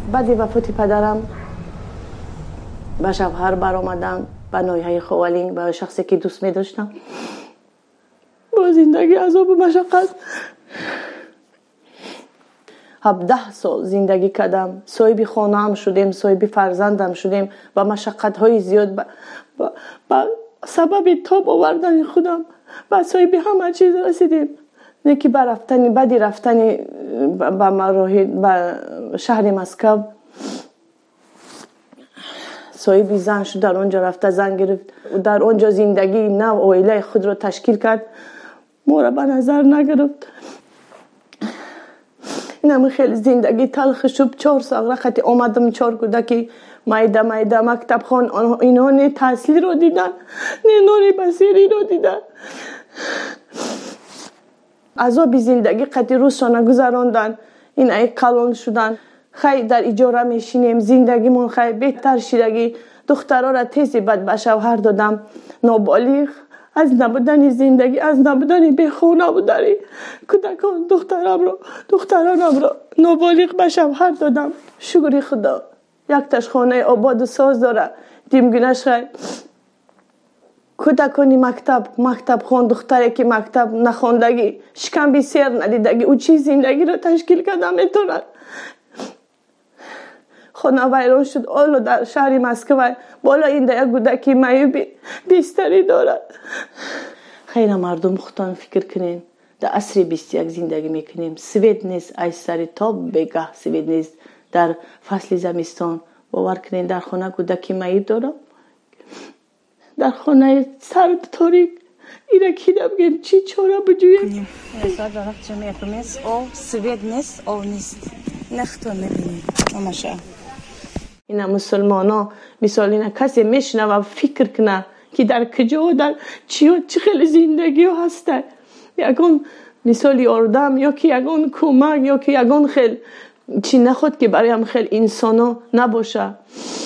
بعد وفات پدرم با شوهر برآمدم، با نایحه خوالینگ، با شخصی که دوست می داشتم. با زندگی عذاب و مشقت 17 سال زندگی کردم. صاحب خانه‌ام شدیم، صاحب فرزندم شدیم و مشقت‌های زیاد با سبب تاب آوردن خودم و صاحب همه چیز رسیدیم. نه که بعد رفتن به شهر مسکو صاحب زن شد، در اونجا رفته زن گرفت و در اونجا زندگی نو عائله خود رو تشکیل کرد. ما را به نظر نگرفت. اینم خیلی زندگی تلخ شد. 4 سال وقتی آمدم 4 کودکی مایده مکتب خان، اینها نه تحصیل رو دیدن نه نور بصیری رو دیدن. عذاب زندگی قطعی روزشان گذراندن. این ای کلان شدن. خیلی در اجاره میشینیم، زندگیمون خیلی بهتر شدگی. دخترها را تیزی بعد به شوهر دادم. نابالغ از نبودن زندگی، از نبودن بیخونه بوداری کودکان دخترانم رو نابالغ به شوهر دادم. شکر خدا یک تاش خانه آباد و ساز داره. دیمگونش خیلی کودکانی مکتب خون، دختری که مکتب نخوندگی، شکم بسیار ندیدگی، او چی زندگی رو تشکیل کرده میتونن. خانه ویران شد. آلو در شهر مسکو بالا این یک کودکی معیوبی بیستری دارد. خیلی مردم خودتان فکر کنین در عصر 21 زندگی میکنیم. سوید نیست از سر تاب بگه، سوید نیست در فصل زمستان. باور کنین در خانه کودکی معیوب دارم، در خانه سرد تاریک. ایره کی بگیم چی چاره بجویم. Mesela Arapça yapımız o Sved نیست او نیست نختون میبینیم. ماشا اینا مسلمانا مثال اینا کسی میشنه و فکر کنه که در کجا در چی خیلی زندگی هسته. یکون مثال یاردم یا که یکون کمک یا که یکون خیلی چی نخود که برای هم خیلی انسانا نباشه.